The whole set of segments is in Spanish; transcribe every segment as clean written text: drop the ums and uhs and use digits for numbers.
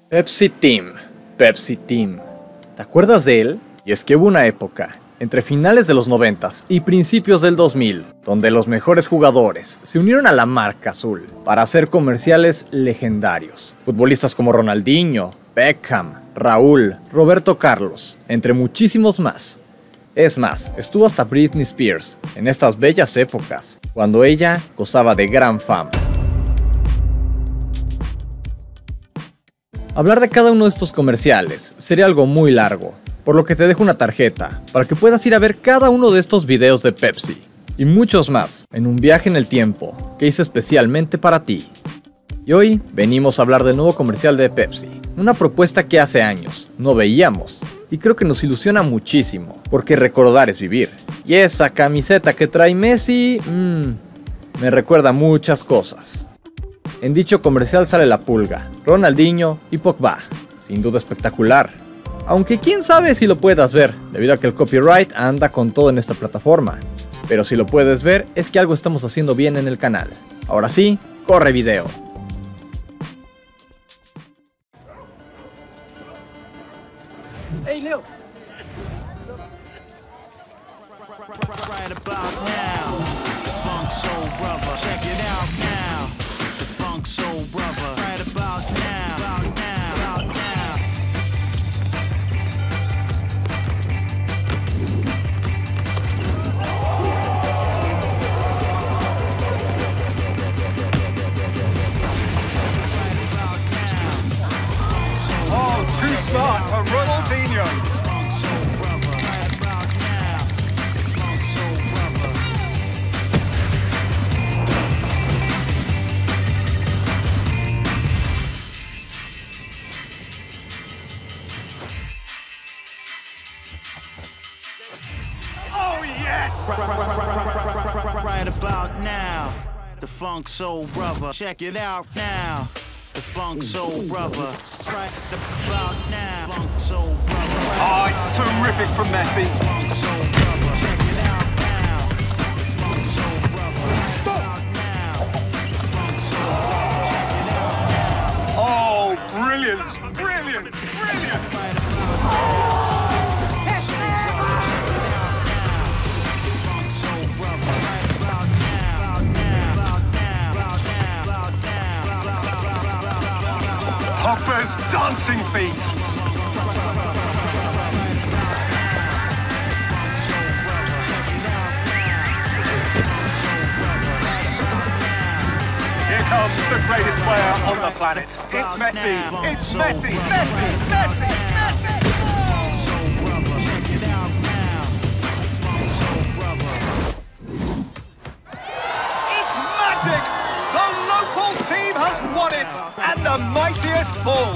Pepsi Team. Pepsi Team. ¿Te acuerdas de él? Y es que hubo una época, entre finales de los 90s y principios del 2000, donde los mejores jugadores se unieron a la marca azul para hacer comerciales legendarios. Futbolistas como Ronaldinho, Beckham, Raúl, Roberto Carlos, entre muchísimos más. Es más, estuvo hasta Britney Spears en estas bellas épocas, cuando ella gozaba de gran fama. Hablar de cada uno de estos comerciales sería algo muy largo, por lo que te dejo una tarjeta para que puedas ir a ver cada uno de estos videos de Pepsi y muchos más en un viaje en el tiempo que hice especialmente para ti. Y hoy venimos a hablar del nuevo comercial de Pepsi, una propuesta que hace años no veíamos y creo que nos ilusiona muchísimo, porque recordar es vivir. Y esa camiseta que trae Messi, me recuerda muchas cosas. En dicho comercial sale la Pulga, Ronaldinho y Pogba, sin duda espectacular. Aunque quién sabe si lo puedas ver, debido a que el copyright anda con todo en esta plataforma. Pero si lo puedes ver, es que algo estamos haciendo bien en el canal. Ahora sí, corre video. Hey, Leo. Right about now, the Funk Soul Brother. Check it out now, the Funk Soul Brother. Right about now, about now, about now. Oh, too smart for Ronaldinho. Oh, yes! Right about now, the Funk Soul Brother. Check it out now, the Funk Soul Brother. Right about now, Funk Soul Brother. Oh, it's terrific from Messi. Funk Soul Brother. Check it out now, the Funk Soul Brother. Stop now, the Funk Soul Brother. Check it out now. Oh, brilliant, brilliant, brilliant. Right about now. Hopper's dancing feet. Here comes the greatest player on the planet. It's Messi. It's Messi. Messi. Messi. Messi. It's magic. The local team has won it, and the mightiest fall.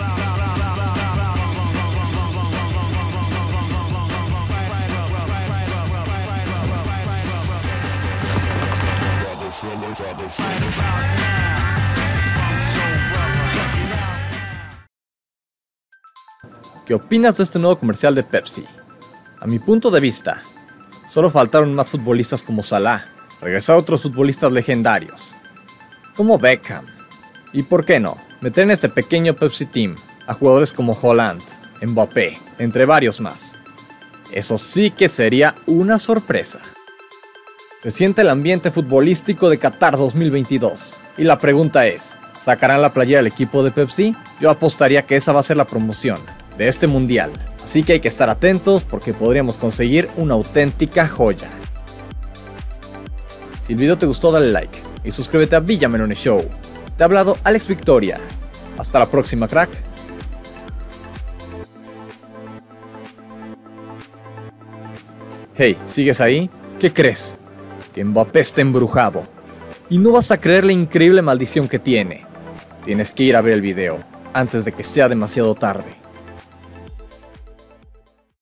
¿Qué opinas de este nuevo comercial de Pepsi? A mi punto de vista, solo faltaron más futbolistas como Salah, regresar a otros futbolistas legendarios, como Beckham, y por qué no, meter en este pequeño Pepsi Team a jugadores como Haaland, Mbappé, entre varios más. Eso sí que sería una sorpresa. Se siente el ambiente futbolístico de Qatar 2022, y la pregunta es, ¿sacarán la playera al equipo de Pepsi? Yo apostaría que esa va a ser la promoción de este mundial, así que hay que estar atentos porque podríamos conseguir una auténtica joya. Si el video te gustó, dale like y suscríbete a Villamelone Show. Te ha hablado Alex Victoria. Hasta la próxima, crack. Hey, ¿sigues ahí? ¿Qué crees? Que Mbappé está embrujado. Y no vas a creer la increíble maldición que tiene. Tienes que ir a ver el video antes de que sea demasiado tarde.